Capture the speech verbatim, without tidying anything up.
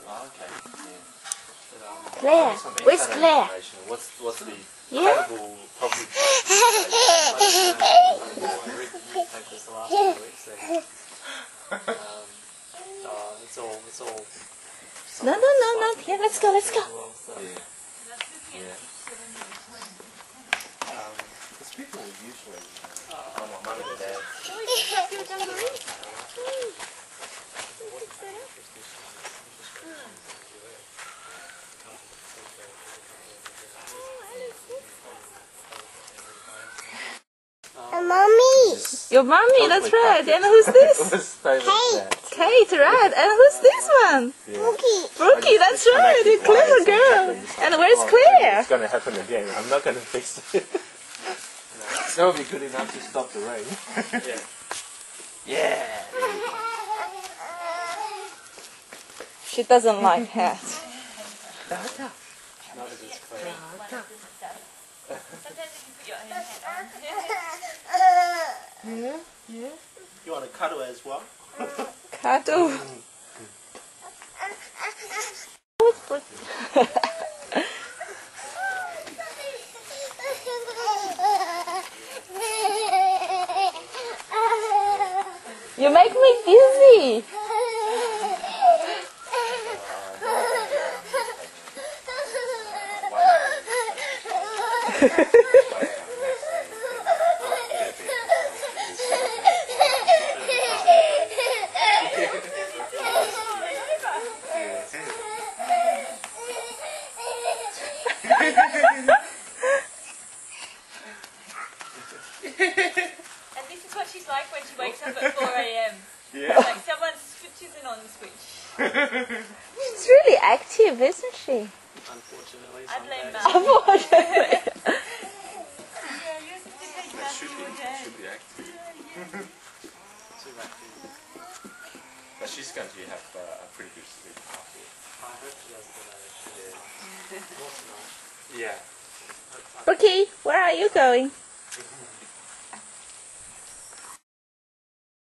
Oh, okay. Yeah. Claire, where's Claire? What's what's the Yeah. credible public information? Papers the last few weeks. Then. Um, oh, it's all it's all. No, no, no, no. Yeah, let's go, let's go. Yeah. Yeah. Um, because people usually, uh, my mum and dad. Mommy. Your mommy, that's right. And who's this? Kate. Kate, right. And who's this one? Brookie. Brookie, that's right. You clever girl. And where's Claire? It's going to happen again. I'm not going to fix it. That would be good enough to stop the rain. Yeah. Yeah. She doesn't like hats. Not as it's clear. Sometimes you can put your own hat on. Yeah, yeah. You want a cuddle as well? Cuddle. You make me dizzy. And this is what she's like when she wakes up at four A M Yeah. Like someone switches in on the switch. She's really active, isn't she? Unfortunately, I blame days- Mum. Unfortunately. Yeah, you're such a big They mouth should be, all day. should be active. Too active. But she's going to have uh, a pretty good sleep after. I hope she does today. Yeah. Yeah. Brookie, where are you going?